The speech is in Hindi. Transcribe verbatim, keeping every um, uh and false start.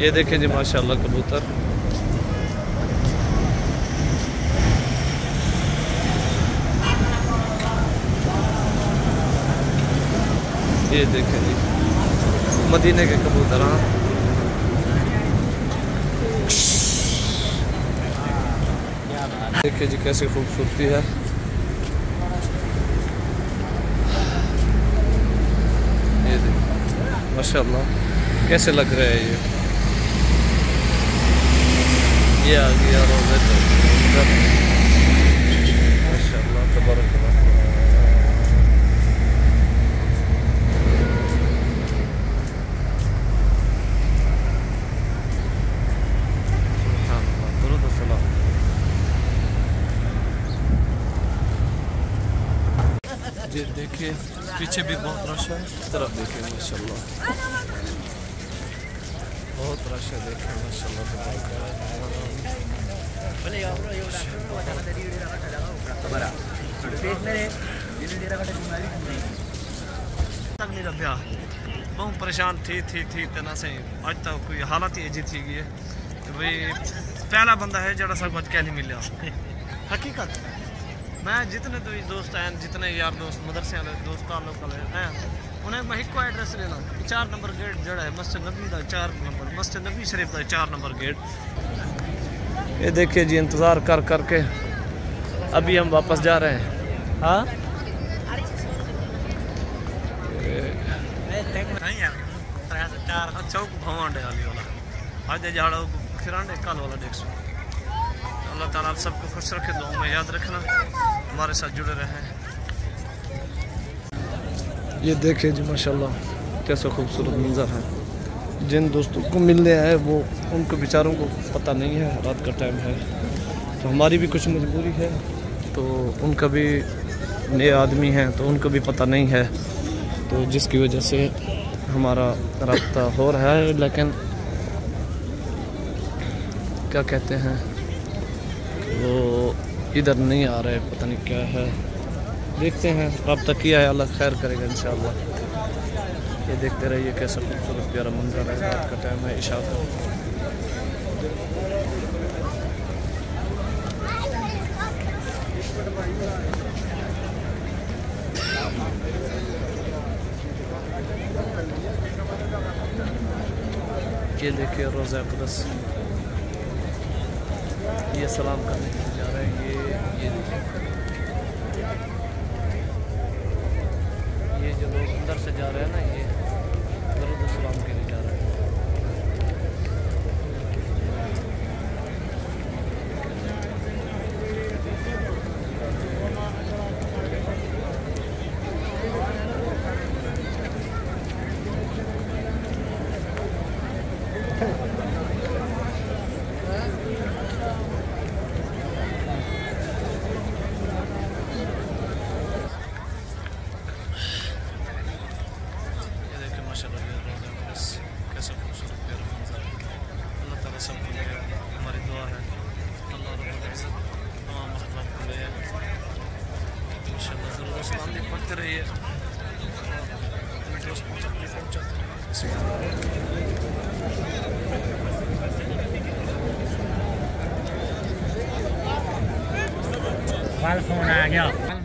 ये देखें जी माशाल्लाह कबूतर। ये देखें जी मदीने के कबूतर। हाँ देखिए जी कैसी खूबसूरती है। ये देखिए माशाल्लाह कैसे लग रहे हैं ये। ये आ गया रोज़े माशाल्लाह तबारक अल्लाह। ये देखिए पीछे भी बहुत रश है, तरफ देखिए माशाल्लाह बहुत रश है। देखिए माशाल्लाह बहुत परेशान थी थी थी तना से अज तक कोई हालत ही अजी थी गई है कि भाई पहला बंदा है जरा सब अज क्या नहीं मिला। हकीकत मैं जितने तो दोस्त हैं, जितने यार दोस्त मदरसे वाले दोस्त ताल्लुक वाले हैं, उन्हें मैं एक एड्रेस लेना चार नंबर गेट जड़ा है मस्जिद नबी का, चार नंबर मस्जिद नबी शरीफ का चार नंबर गेट। ये देखिए जी इंतज़ार कर कर के अभी हम वापस जा रहे हैं। हाँ अच्छा भवान वाली वाला आज झाड़ा फिरांडे कल वाला देख सो। अल्लाह ताला आप सबको खुश रखे, दुआ में याद रखना, हमारे साथ जुड़े रहें। ये देखें जी माशाल्लाह कैसा खूबसूरत मंजर है। जिन दोस्तों को मिलने आए वो उनको बेचारों को पता नहीं है, रात का टाइम है तो हमारी भी कुछ मजबूरी है, तो उनका भी नए आदमी हैं तो उनको भी पता नहीं है, तो जिसकी वजह से हमारा रास्ता हो रहा है। लेकिन क्या कहते हैं वो इधर नहीं आ रहे, पता नहीं क्या है, देखते हैं। रब्ता किया है, अल्लाह खैर करेगा इंशाअल्लाह। ये देखते रहिए कैसा खूबसूरत प्यारा मंजर है। रात का टाइम है, इशा का। ये देखिए रोज़ा क़ुद्स, ये सलाम करने के लिए जा रहे हैं। ये ये ये जो लोग अंदर से जा रहे हैं ना, ये दरूद सलाम के लिए जा रहे हैं। कैसा खूबसूरत प्यारा मंजर है। अल्लाह ताला सबको ले, हमारी दुआ है अल्लाह रब्बुल इज़्ज़त तमाम मसला को ले इंशाअल्लाह। ज़रूर सलाम भी पढ़ते रहिए, दोस्तों तक भी पहुँचाते रहिए। फोन आ गया।